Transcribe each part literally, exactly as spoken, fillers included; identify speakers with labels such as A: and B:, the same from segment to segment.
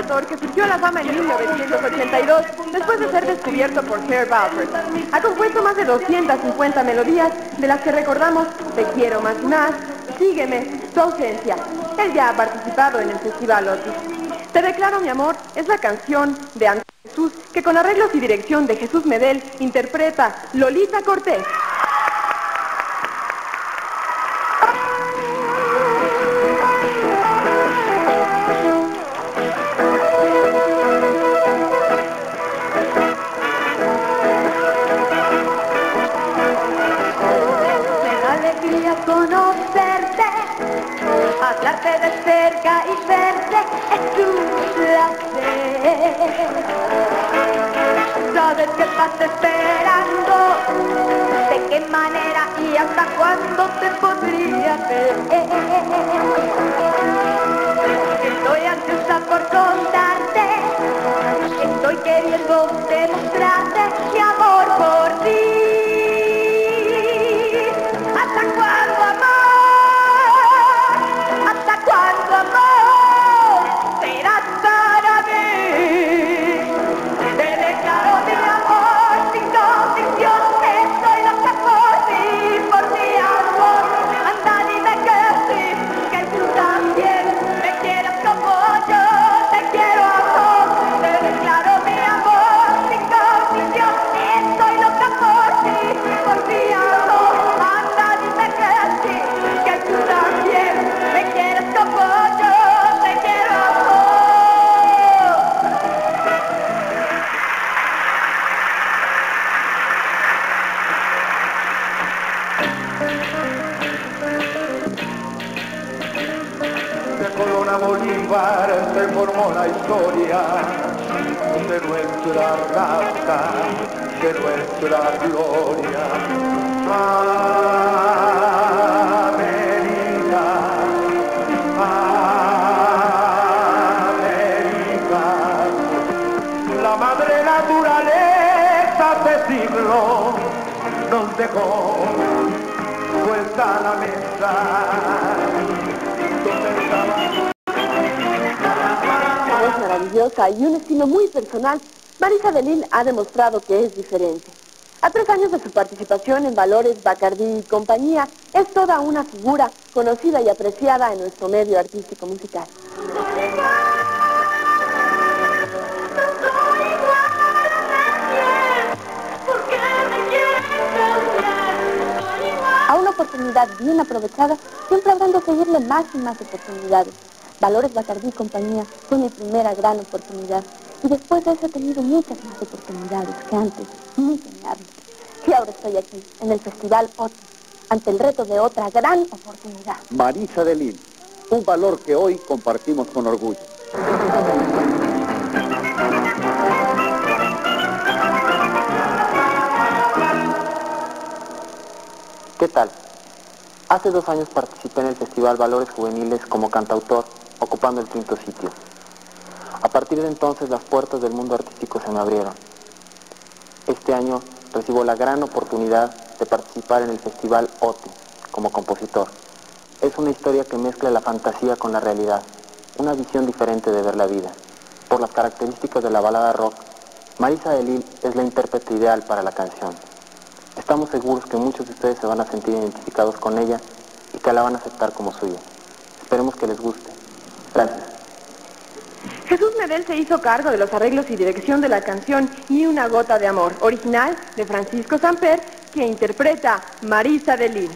A: cantautor que surgió a la fama en mil novecientos ochenta y dos después de ser descubierto por Sir Balfour. Ha compuesto más de doscientas cincuenta melodías, de las que recordamos Te quiero más y más, Sígueme, Tu ausencia. Él ya ha participado en el Festival Otis. Te declaro mi amor es la canción de Antonio Jesús que con arreglos y dirección de Jesús Medel interpreta Lolita Cortés.
B: Conocerte, hablarte de cerca y verte es un placer. Sabes que estás esperando, de qué manera y hasta cuándo te podría ver. Estoy ansiosa por contarte, estoy queriendo demostrarte mi amor por ti.
C: Bolívar se formó la historia de nuestra raza, de nuestra gloria. América, América, la madre naturaleza de siglos nos dejó puesta a la mesa.
A: Maravillosa y un estilo muy personal, Marisa de Lille ha demostrado que es diferente. A tres años de su participación en Valores, Bacardí y compañía, es toda una figura conocida y apreciada en nuestro medio artístico musical. A una oportunidad bien aprovechada, siempre habrán de seguirle más y más oportunidades. Valores, Bacardí y compañía fue mi primera gran oportunidad. Y después de eso he tenido muchas más oportunidades que antes, muy soñables. Y ahora estoy aquí, en el Festival Otis, ante el reto de otra gran oportunidad.
D: Marisa de Lille, un valor que hoy compartimos con orgullo.
E: ¿Qué tal? Hace dos años participé en el Festival Valores Juveniles como cantautor, ocupando el quinto sitio. A partir de entonces las puertas del mundo artístico se me abrieron. Este año recibo la gran oportunidad de participar en el Festival Otis como compositor. Es una historia que mezcla la fantasía con la realidad, una visión diferente de ver la vida. Por las características de la balada rock, Marisa de Lille es la intérprete ideal para la canción. Estamos seguros que muchos de ustedes se van a sentir identificados con ella y que la van a aceptar como suya. Esperemos que les guste. Gracias.
A: Jesús Medel se hizo cargo de los arreglos y dirección de la canción Ni una gota de amor, original de Francisco Samper, que interpreta Marisa de Lille.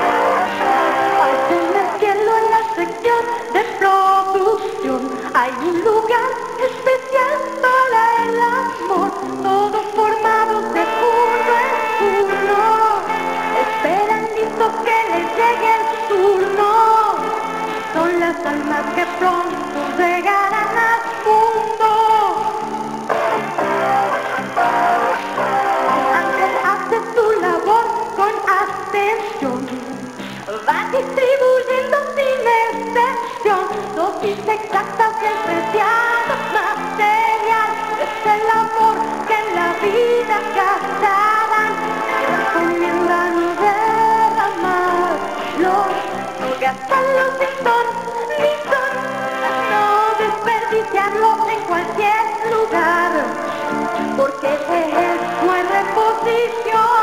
B: Hay cualquier lugar, porque de él no hay reposición.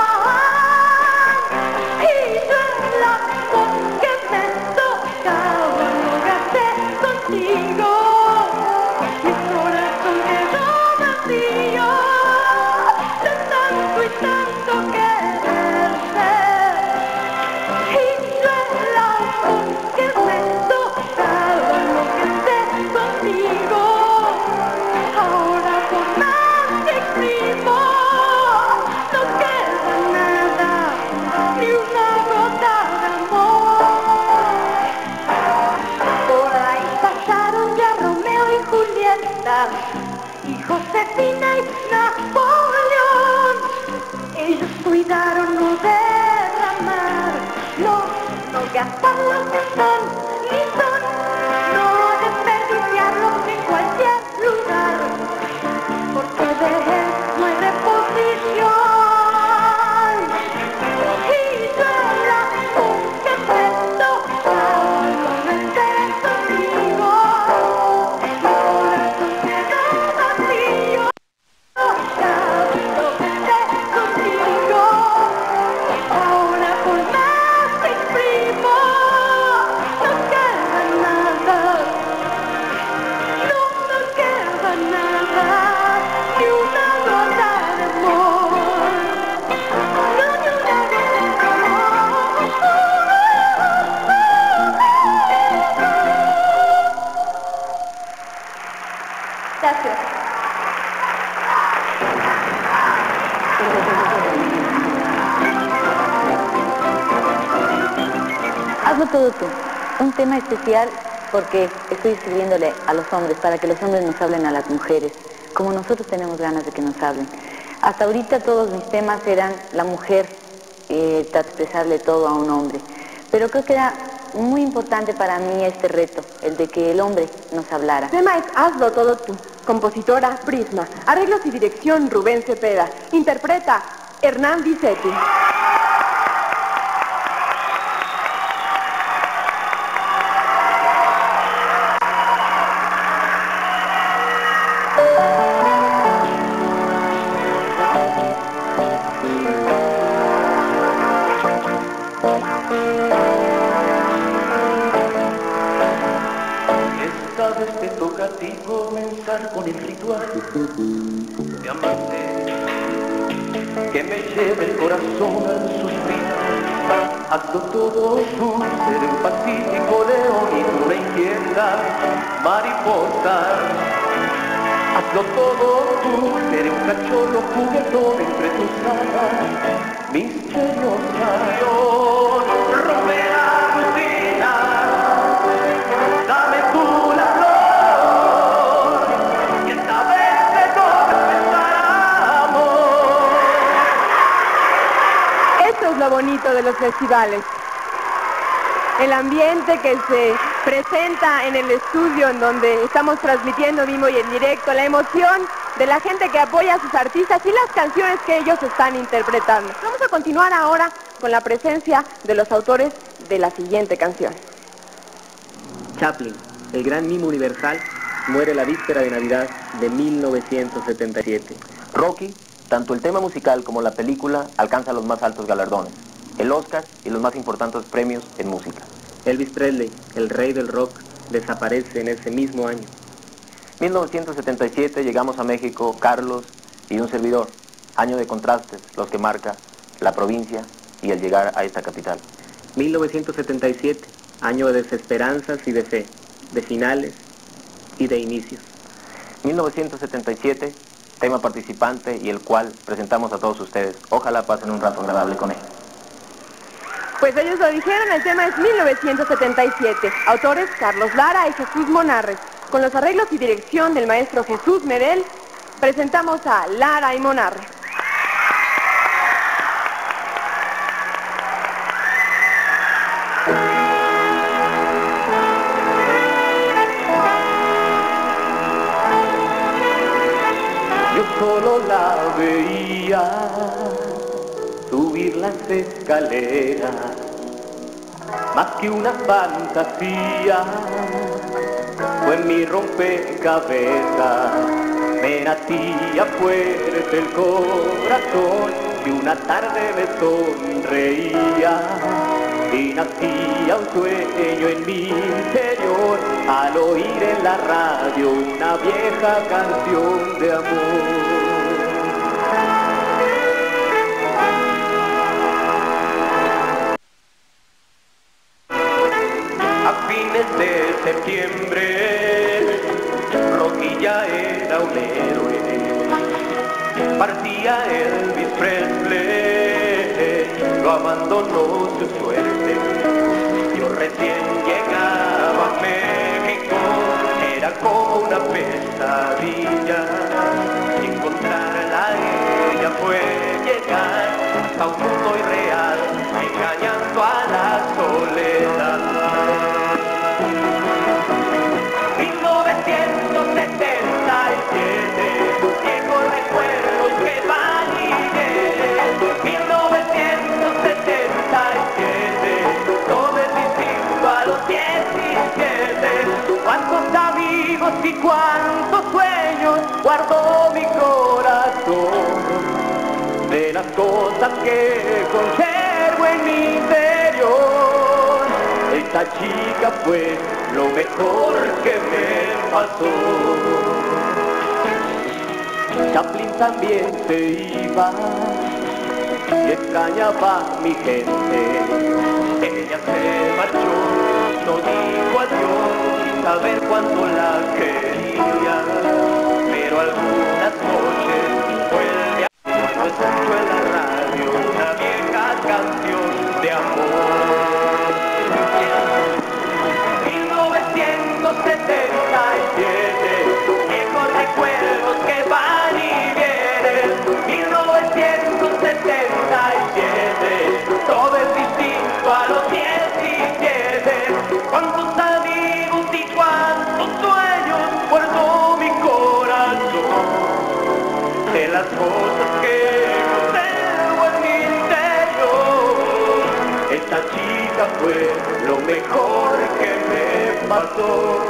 B: Y yo el amor que me tocaba lo gasté contigo. Mi corazón quedó vacío de tanto y tanto quererte. Y yo el amor que me tocaba lo gasté contigo. Ahora por más que exprimo no queda nada, ni una gota de amor. Por ahí pasaron ya Romeo y Julieta, y Josefina y Napoleón. Ellos cuidaron no derramar, no, no gastar lo que son, ni son, no desperdiciarlos en cualquier lugar, porque de él no hay reposición. Y yo el amor que me tocaba lo gasté contigo. Mi corazón quedó vacío, lo gasté contigo. Ahora por más que exprimo no queda nada, no, no queda nada, ni una gota de amor, no, ni una gota de amor. Gracias.
F: Hazlo todo tú. Un tema especial porque estoy escribiéndole a los hombres, para que los hombres nos hablen a las mujeres, como nosotros tenemos ganas de que nos hablen. Hasta ahorita todos mis temas eran la mujer, eh, expresarle todo a un hombre. Pero creo que era muy importante para mí este reto, el de que el hombre nos hablara.
A: El tema es Hazlo todo tú. Compositora Prisma. Arreglos y dirección Rubén Cepeda. Interpreta Hernán Vicetti.
C: Esta vez te toca a ti comenzar con el ritual de amarte, que me lleve el corazón al suspiro. Hazlo todo tú, seré un pacífico león y tú una inquieta mariposa. Hazlo todo tú, seré un cachorro juguetón entre tus alas misteriosa. Dios, rompe la rutina, dame tú la flor, y esta vez te toca empezar amor.
A: Esto es lo bonito de los festivales. El ambiente que se presenta en el estudio en donde estamos transmitiendo vivo y en directo, la emoción de la gente que apoya a sus artistas y las canciones que ellos están interpretando. Vamos a continuar ahora con la presencia de los autores de la siguiente canción.
E: Chaplin, el gran mimo universal, muere la víspera de Navidad de mil novecientos setenta y siete.
G: Rocky, tanto el tema musical como la película alcanzan los más altos galardones, el Oscar y los más importantes premios en música.
E: Elvis Presley, el rey del rock, desaparece en ese mismo año.
G: mil novecientos setenta y siete llegamos a México, Carlos y un servidor, año de contrastes, los que marca la provincia y el llegar a esta capital.
E: mil novecientos setenta y siete, año de desesperanzas y de fe, de finales y de inicios.
G: mil novecientos setenta y siete, tema participante y el cual presentamos a todos ustedes. Ojalá pasen un rato agradable con él.
A: Pues ellos lo dijeron, el tema es mil novecientos setenta y siete. Autores Carlos Lara y Jesús Monarres. Con los arreglos y dirección del maestro Jesús Medel, presentamos a Lara y Monarres.
C: Yo solo la veía subir las escaleras, más que una fantasía, fue mi rompecabezas cabeza, me latía fuerte el corazón y una tarde me sonreía y nacía un sueño en mi interior al oír en la radio una vieja canción de amor. A fines de septiembre, Rocky ya era un héroe, partía Elvis Presley, lo abandonó su suerte. Yo recién llegaba a México, era como una pesadilla, encontrarla a ella fue llegar a un mundo irreal, engañando a la soledad. mil novecientos setenta y siete, viejos recuerdos que van y vienen. mil novecientos setenta y siete, todo es distinto a los diecisiete. Cuántos amigos y cuántos sueños guardó mi corazón, de las cosas que conservo en mi interior. Esta chica fue lo mejor que me pasó. Chaplin también se iba y extrañaba a mi gente. Ella se marchó, no dijo adiós sin saber cuánto la quería, pero algunas noches vuelve a cuando escucho en la radio una vieja canción de amor. mil novecientos setenta y siete, viejos recuerdos que van y vienen. mil novecientos setenta y siete, todo es distinto a los diecisiete. Cuántos amigos y cuántos sueños guardó mi corazón, de las cosas que conservo en mi interior. Esta chica fue lo mejor que me pasó.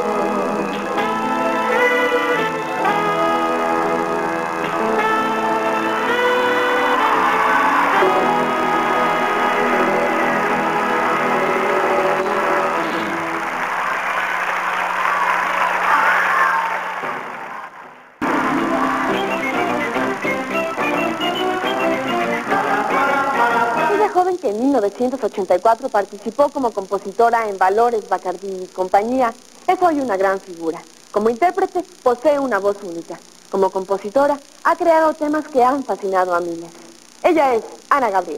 A: Joven que en mil novecientos ochenta y cuatro participó como compositora en Valores, Bacardí y compañía, es hoy una gran figura. Como intérprete, posee una voz única. Como compositora, ha creado temas que han fascinado a miles. Ella es Ana Gabriel.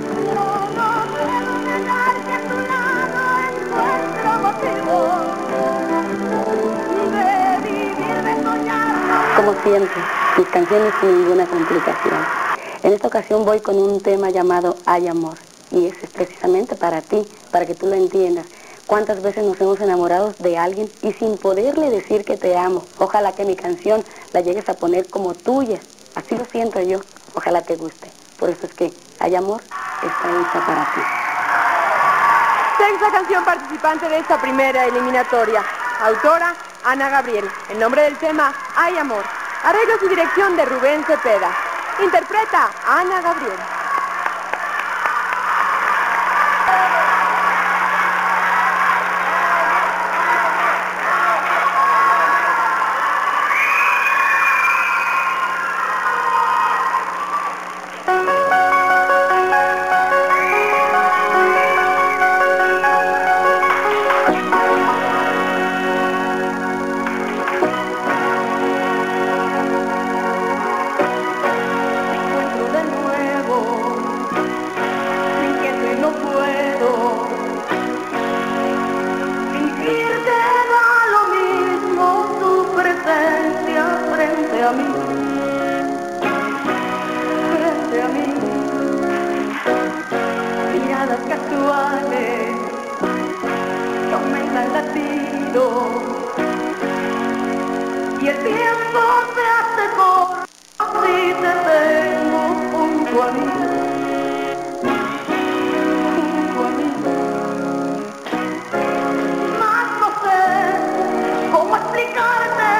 F: Como siempre, mis canciones sin ninguna complicación. En esta ocasión voy con un tema llamado Hay Amor, y ese es precisamente para ti, para que tú lo entiendas. Cuántas veces nos hemos enamorado de alguien y sin poderle decir que te amo. Ojalá que mi canción la llegues a poner como tuya. Así lo siento yo. Ojalá te guste. Por eso es que Hay Amor está hecha para ti.
A: Sexta canción participante de esta primera eliminatoria. Autora, Ana Gabriel. El nombre del tema, Hay Amor. Arreglos y dirección de Rubén Cepeda. Interpreta Ana Gabriel.
B: Y el tiempo se hace corto si te tengo junto a mí, junto a mí. Mas no sé cómo explicarte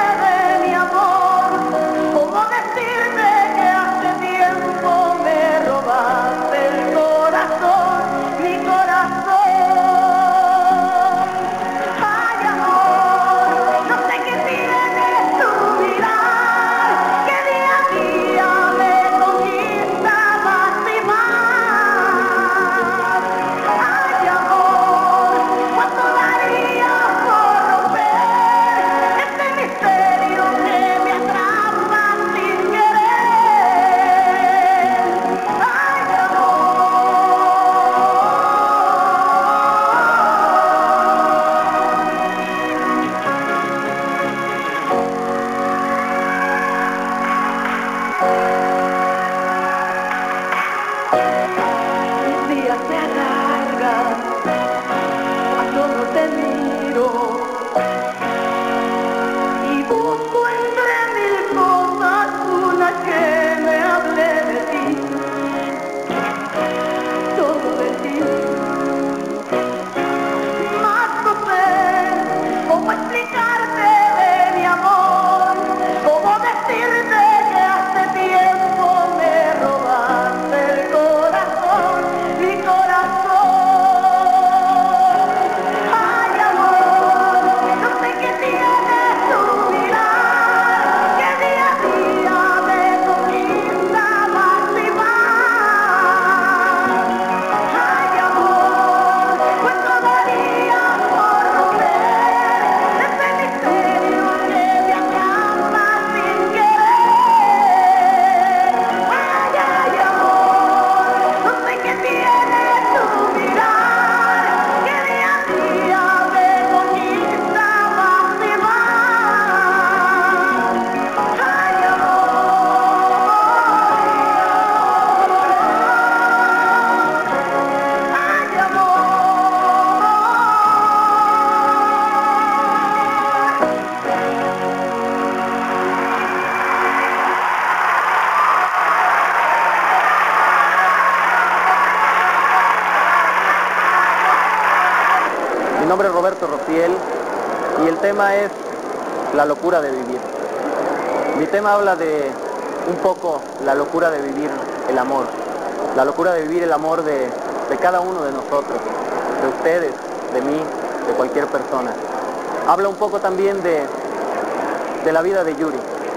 E: tema es la locura de vivir. Mi tema habla de un poco la locura de vivir el amor, la locura de vivir el amor de, de cada uno de nosotros, de ustedes, de mí, de cualquier persona. Habla un poco también de, de la vida de Yuri.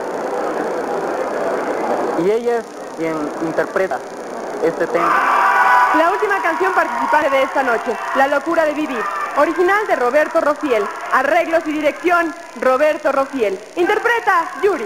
E: Y ella es quien interpreta este tema.
A: La última canción participante de esta noche, La locura de vivir, original de Roberto Rofiel, arreglos y dirección, Roberto Rofiel. Interpreta Yuri.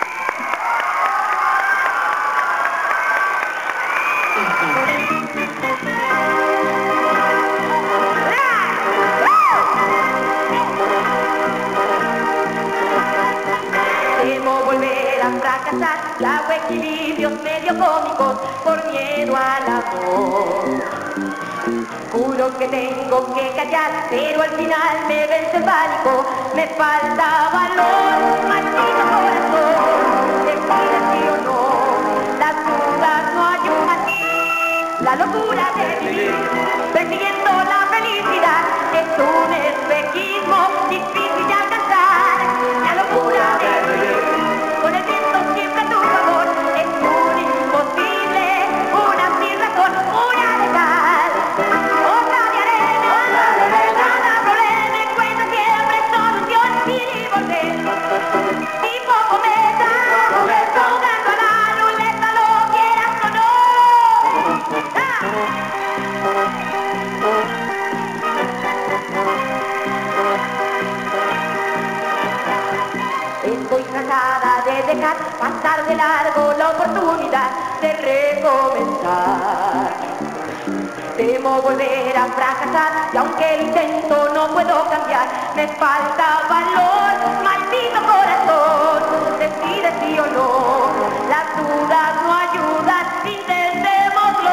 B: Temo volver a fracasar, hago equilibrios medio cómicos por miedo al amor. Juro que tengo que callar, pero al final me vence el pánico. Me falta valor, maldito corazón. Decide sí o no, las dudas no ayudan. La locura de vivir, persiguiendo la felicidad, es un espejismo difícil de alcanzar. La locura de vivir, con el viento siempre a tu favor, es un imposible, una sin razón, una de cal, otra de arena, cada problema encuentra siempre solución y volver. Tipo cometa, jugando a la ruleta, lo quieras o no. Estoy cansada de dejar pasar de largo la oportunidad de recomenzar. Temo volver a fracasar y aunque lo intento no puedo cambiar. Me falta valor, maldito corazón. Decide sí o no, las dudas no ayudan, intentémoslo.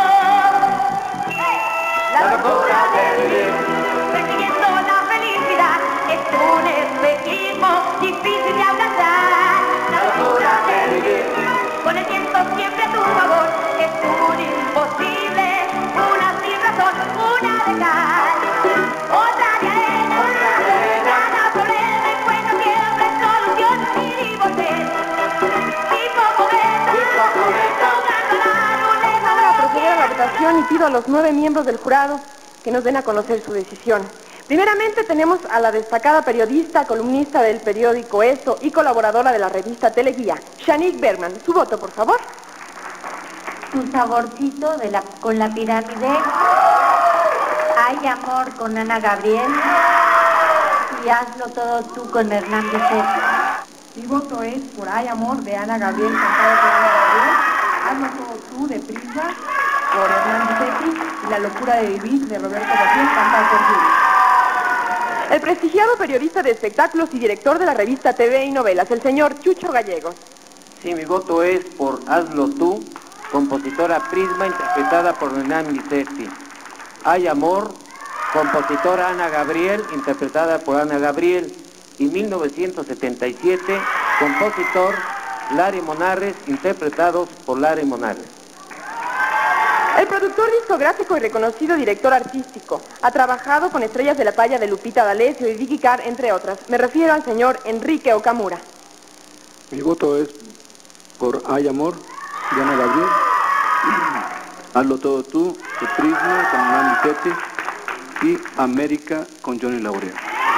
B: La locura de vivir, persiguiendo la felicidad, es un espejismo difícil de alcanzar. La locura de vivir, con el viento siempre a tu favor, es un imposible, una sin razón, una de cal, otra de arena, cada problema encuentra siempre solución y volver. Tipo cometa, jugando la ruleta.
A: Ahora proceder a la votación y pido a los nueve miembros del jurado que nos den a conocer su decisión. Primeramente tenemos a la destacada periodista, columnista del periódico Eso y colaboradora de la revista Teleguía, Shanique Bergman. Su voto, por favor.
H: Tu saborcito de la, con la pirámide. Hay amor con Ana Gabriel. Y hazlo todo tú con Hernán Vicente.
I: Mi voto es por Hay amor de Ana Gabriel, cantado por Ana Gabriel. Hazlo todo tú de Prisma por Hernán Vicente. Y La locura de vivir de Roberto Rofiel, cantado por Yuri.
A: El prestigiado periodista de espectáculos y director de la revista T V y Novelas, el señor Chucho Gallegos.
G: Sí, mi voto es por Hazlo tú, compositora Prisma, interpretada por Hernán Vicente. Hay amor, compositora Ana Gabriel, interpretada por Ana Gabriel. Y mil novecientos setenta y siete, compositor Lare Monarres, interpretados por Lare Monarres.
A: El productor discográfico y reconocido director artístico. Ha trabajado con estrellas de la talla de Lupita D'Alessio y Vicky Carr, entre otras. Me refiero al señor Enrique Okamura.
J: Mi voto es por Hay amor de Ana Gabriel. Hazlo todo tú, de Prisma con Hernán Vicente y América con Johnny Laurea.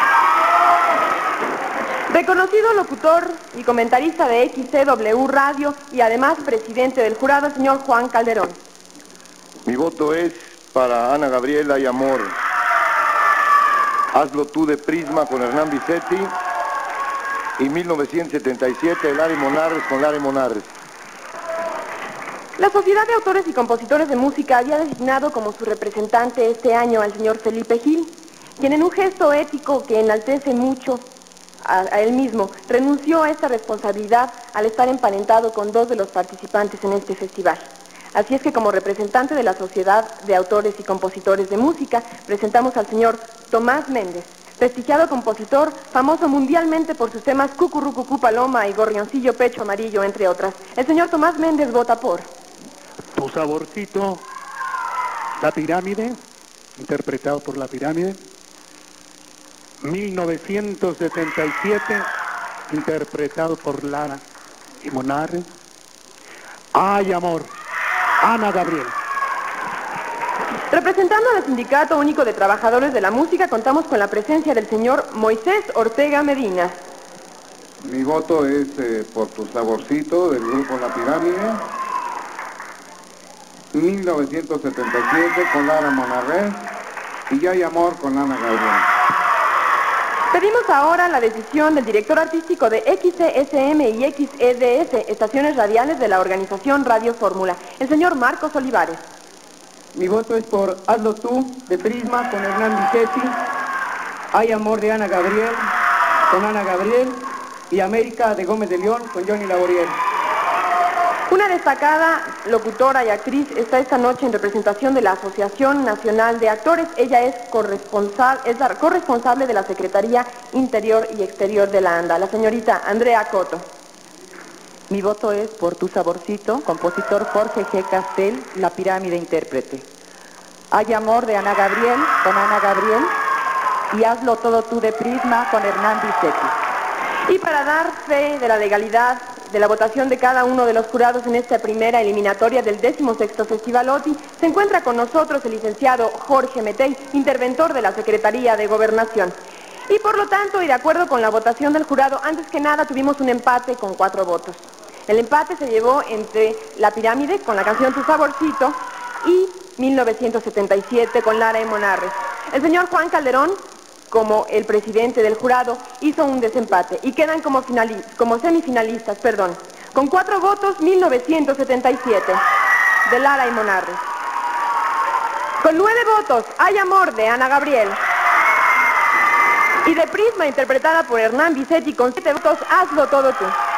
A: Reconocido locutor y comentarista de X C W Radio y además presidente del jurado, señor Juan Calderón.
K: Mi voto es para Ana Gabriel, Hay amor. Hazlo tú de Prisma con Hernán Vicente y mil novecientos setenta y siete, Lare Monarres con Lare Monarres.
A: La Sociedad de Autores y Compositores de Música había designado como su representante este año al señor Felipe Gil, quien en un gesto ético que enaltece mucho a, a él mismo, renunció a esta responsabilidad al estar emparentado con dos de los participantes en este festival. Así es que como representante de la Sociedad de Autores y Compositores de Música, presentamos al señor Tomás Méndez, prestigiado compositor, famoso mundialmente por sus temas Cucurrucucú Paloma y Gorrioncillo Pecho Amarillo, entre otras. El señor Tomás Méndez vota por
J: Tu saborcito, La pirámide, interpretado por La pirámide.
L: mil novecientos setenta y siete, interpretado por Lara y Monarres. Ay, amor, Ana Gabriel.
A: Representando al Sindicato Único de Trabajadores de la Música, contamos con la presencia del señor Moisés Ortega Medina.
M: Mi voto es eh, por tu saborcito del grupo La Pirámide, mil novecientos setenta y siete con Lara Monarres y Hay Amor con Ana Gabriel.
A: Pedimos ahora la decisión del director artístico de X C S M y X E D S, estaciones radiales de la organización Radio Fórmula, el señor Marcos Olivares.
N: Mi voto es por Hazlo Tú, de Prisma, con Hernán Vicetti, Hay Amor de Ana Gabriel, con Ana Gabriel, y América de Gómez de León, con Johnny Laboriel.
A: Una destacada locutora y actriz está esta noche en representación de la Asociación Nacional de Actores. Ella es, corresponsal, es la corresponsable de la Secretaría Interior y Exterior de la ANDA, la señorita Andrea Coto.
O: Mi voto es por Tu Saborcito, compositor Jorge G. Castel, La Pirámide, intérprete. Hay Amor de Ana Gabriel, con Ana Gabriel, y Hazlo Todo Tú, de Prisma, con Hernán Vicetti.
A: Y para dar fe de la legalidad de la votación de cada uno de los jurados en esta primera eliminatoria del decimosexto Festival OTI, se encuentra con nosotros el licenciado Jorge Metey, interventor de la Secretaría de Gobernación. Y por lo tanto, y de acuerdo con la votación del jurado, antes que nada tuvimos un empate con cuatro votos. El empate se llevó entre La Pirámide, con la canción Tu Saborcito, y mil novecientos setenta y siete, con Lara y Monarres. El señor Juan Calderón, como el presidente del jurado, hizo un desempate y quedan como, como semifinalistas, perdón, con cuatro votos, mil novecientos setenta y siete, de Lara y Monarres. Con nueve votos, Hay Amor, de Ana Gabriel. Y de Prisma, interpretada por Hernán Vicetti, con siete votos, Hazlo Todo Tú.